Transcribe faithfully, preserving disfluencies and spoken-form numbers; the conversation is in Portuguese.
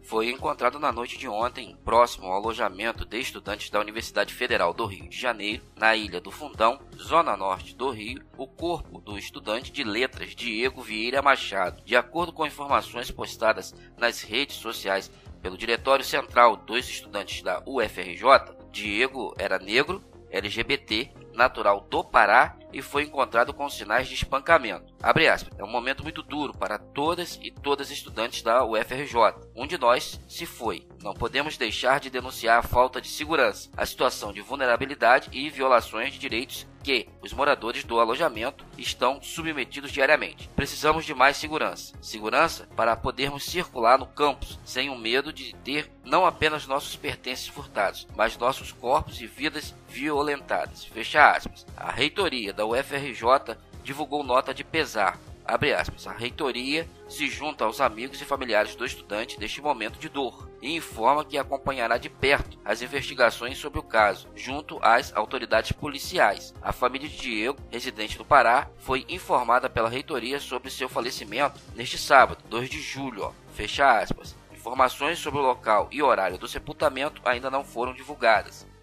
foi encontrado na noite de ontem, próximo ao alojamento de estudantes da Universidade Federal do Rio de Janeiro, na Ilha do Fundão, zona norte do Rio, o corpo do estudante de letras Diego Vieira Machado. De acordo com informações postadas nas redes sociais pelo Diretório Central dos Estudantes da U F R J, Diego era negro, L G B T, natural do Pará e foi encontrado com sinais de espancamento. Abre aspas, é um momento muito duro para todas e todas estudantes da U F R J. Um de nós se foi. Não podemos deixar de denunciar a falta de segurança, a situação de vulnerabilidade e violações de direitos que os moradores do alojamento estão submetidos diariamente. Precisamos de mais segurança. Segurança para podermos circular no campus sem o medo de ter não apenas nossos pertences furtados, mas nossos corpos e vidas violentadas. Fecha aspas. A reitoria da U F R J divulgou nota de pesar. Abre aspas, a reitoria se junta aos amigos e familiares do estudante neste momento de dor e informa que acompanhará de perto as investigações sobre o caso, junto às autoridades policiais. A família de Diego, residente do Pará, foi informada pela reitoria sobre seu falecimento neste sábado, dois de julho. Ó, fecha aspas. Informações sobre o local e horário do sepultamento ainda não foram divulgadas.